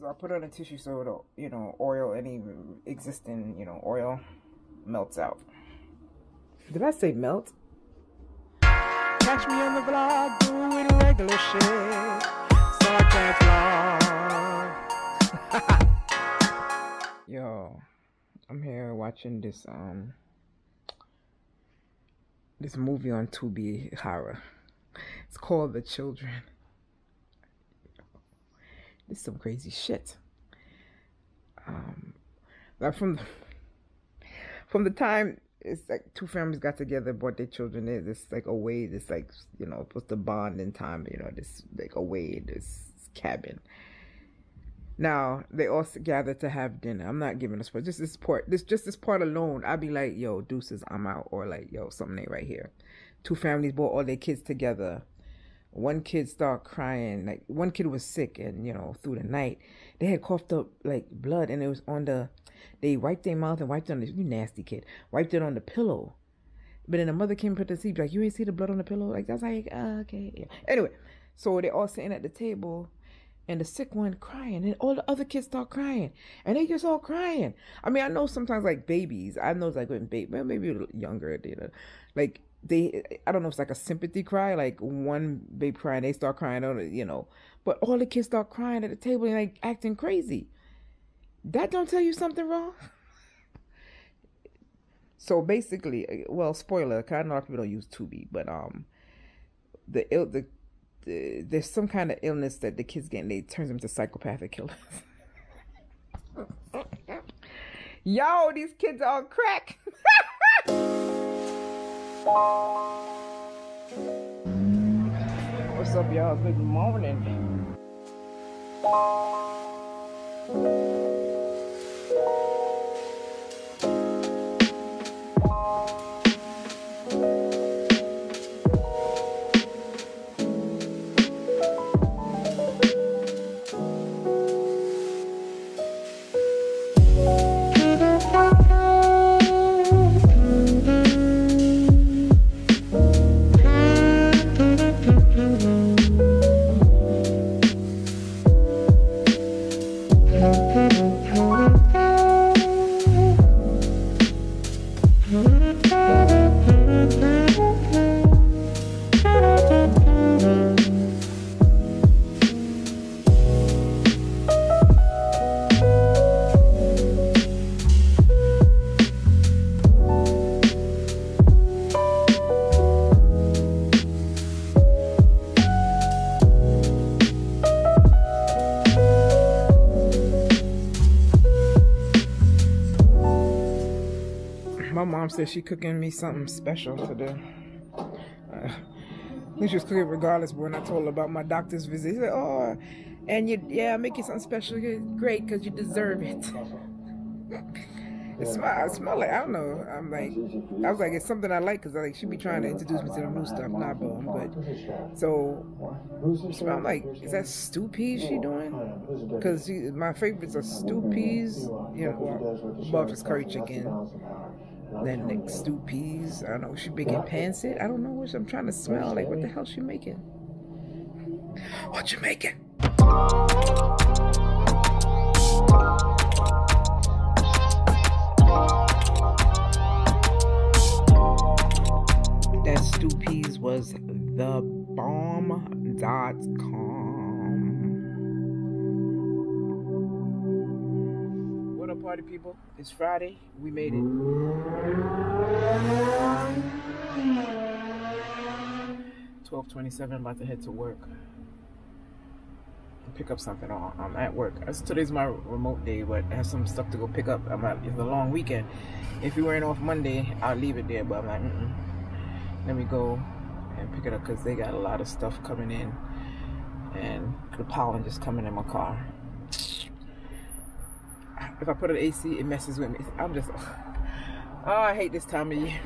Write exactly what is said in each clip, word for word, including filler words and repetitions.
I put it on a tissue so it'll, you know, oil, any existing, you know, oil melts out. Did I say melt? Catch me on the vlog doing regular shit, so I can't vlog. Yo, I'm here watching this um this movie on Tubi horror. It's called The Children. This is some crazy shit. Um, like from the, from the time it's like two families got together, brought their children in. This like away, this like, you know, supposed to bond in time. You know, this like away, this cabin. Now they all gathered to have dinner. I'm not giving a spoil. Just this part, this just this part alone, I'd be like, yo, deuces, I'm out, or like, yo, something ain't right here. Two families brought all their kids together. One kid started crying. Like one kid was sick, and you know, through the night they had coughed up like blood, and it was on the. They wiped their mouth and wiped it on the. You nasty kid. Wiped it on the pillow. But then the mother came put to sleep. Like, you ain't see the blood on the pillow. Like that's like uh, okay. Yeah. Anyway, so they all sitting at the table. And the sick one crying, and all the other kids start crying, and they just all crying. I mean, I know sometimes like babies, I know it's like when baby, well, maybe younger, you know, like they, I don't know if it's like a sympathy cry, like one baby crying, they start crying, you know, but all the kids start crying at the table and like acting crazy. That don't tell you something wrong. So basically, well, spoiler, cause I know a lot of people don't use Tubi, but um, the ill the. There's some kind of illness that the kids get, and they turns them into psychopathic killers. Yo, these kids are on crack. What's up, y'all? Good morning. My mom said she cooking me something special today. Uh, I think she was cooking regardless, but when I told her about my doctor's visit, she said, oh, and you, yeah, I'll make you something special. Great, because you deserve it. It smell, it smell like, I don't know. I'm like, I was like, it's something I like, because I like, she be trying to introduce me to the new stuff. Nah, bro, I'm good. So, smell, I'm like, is that stew peas she doing? Because my favorites are stew peas, you know, well, above is curry chicken. Then like stew peas. I don't know. She making pancit. I don't know what I'm trying to smell. Like, what the hell she making? What you making? That stew peas was the bomb dot com. What up, party people? It's Friday. We made it. twelve twenty-seven. I'm about to head to work and pick up something. I'm at work. Today's my remote day, but I have some stuff to go pick up. I'm at, it's a long weekend. If we weren't off Monday, I'll leave it there. But I'm like, mm-mm. Let me go and pick it up because they got a lot of stuff coming in, and the pollen just coming in my car. If I put an A C, it messes with me. I'm just, oh, I hate this time of year.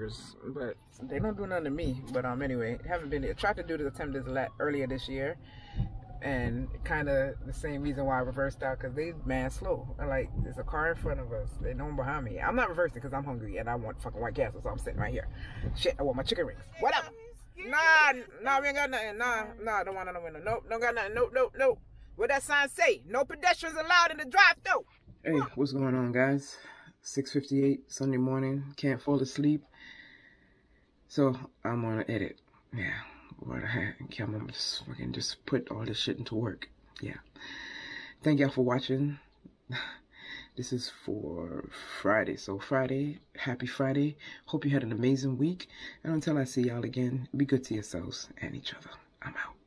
burgers, but they don't do nothing to me. But um, anyway, haven't been. I tried to do the attempt this la earlier this year, and kind of the same reason why I reversed out, because they man slow. Like, there's a car in front of us, they don't behind me. I'm not reversing because I'm hungry and I want fucking White Castle, so I'm sitting right here. Shit, I want my chicken rings. Whatever. Nah, nah, we ain't got nothing. Nah, nah, don't want no window. Nope, don't got nothing. Nope, nope, nope. What that sign say? No pedestrians allowed in the drive-thru. Hey, what's going on, guys? six fifty-eight Sunday morning. Can't fall asleep. So I'm gonna edit. Yeah. What I had, I'm gonna just fucking just put all this shit into work. Yeah. Thank y'all for watching. This is for Friday. So Friday, happy Friday. Hope you had an amazing week. And until I see y'all again, be good to yourselves and each other. I'm out.